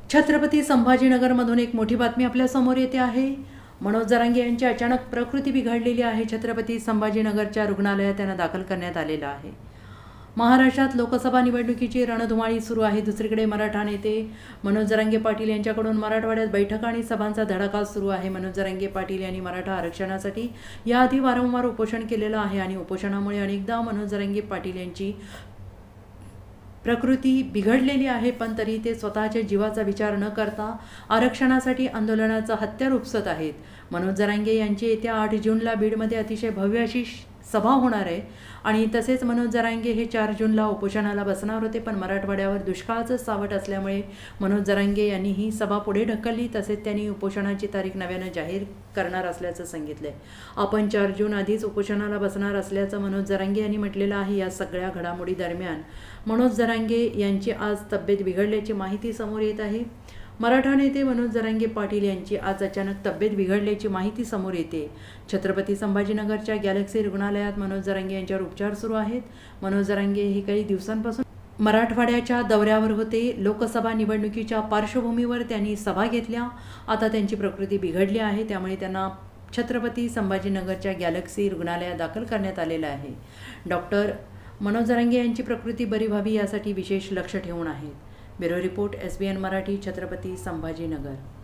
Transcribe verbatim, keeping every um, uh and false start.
छत्रपती संभाजीनगरमधून एक मोठी बातमी आपल्या समोर येते आहे। मनोज जरांगे यांची अचानक प्रकृती बिघडलेली आहे। छत्रपती संभाजीनगरच्या रुग्णालयात त्यांना दाखल करण्यात आलेलं आहे। महाराष्ट्रात लोकसभा निवडणुकीची रणधुमाळी सुरू आहे। दुसरीकडे मराठा नेते मनोज जरांगे पाटील यांच्याकडून मराठवाड्यात बैठका आणि सभांचा धडाका सुरू आहे। मनोज जरांगे पाटील यांनी मराठा आरक्षणासाठी याआधी वारंवार उपोषण केलेलं आहे आणि उपोषणामुळे अनेकदा मनोज जरांगे पाटील यांची प्रकृती बिघडलेली आहे, पण तरी ते स्वतःच्या जीवाचा विचार न करता आरक्षणासाठी आंदोलनाचं हत्यार उपसत आहेत। मनोज जरांगे यांची येत्या आठ जूनला बीडमध्ये अतिशय भव्य अशी सभा होणार आहे आणि तसेच मनोज जरांगे हे चार जूनला उपोषणाला बसणार होते, पण मराठवाड्यावर दुष्काळाचं सावट असल्यामुळे मनोज जरांगे यांनी ही सभा पुढे ढकलली। तसेच त्यांनी उपोषणाची तारीख नव्यानं जाहीर करणार असल्याचं सांगितलंय। आपण चार जून आधीच उपोषणाला बसणार असल्याचं मनोज जरांगे यांनी म्हटलेलं आहे। या सगळ्या घडामोडी दरम्यान मनोज जरांगे यांची आज तब्येत बिघडल्याची माहिती समोर येत आहे। मराठा नेते मनोज जरांगे पाटील यांची आज अचानक तब्येत बिघडल्याची माहिती समोर येते। छत्रपती संभाजीनगरच्या गॅलेक्सी रुग्णालयात मनोज जरांगे यांच्यावर उपचार सुरू आहेत। मनोज जरांगे हे काही दिवसांपासून मराठवाड्याच्या दौऱ्यावर होते। लोकसभा निवडणुकीच्या पार्श्वभूमीवर त्यांनी सभा घेतल्या। आता त्यांची प्रकृती बिघडली आहे, त्यामुळे त्यांना छत्रपती संभाजीनगरच्या गॅलेक्सी रुग्णालयात दाखल करण्यात आलेलं आहे। डॉक्टर मनोज जरांगे यांची प्रकृती बरी व्हावी यासाठी विशेष लक्ष ठेवून आहेत। Bureau report, S B N Marathi, Chhatrapati Sambhajinagar.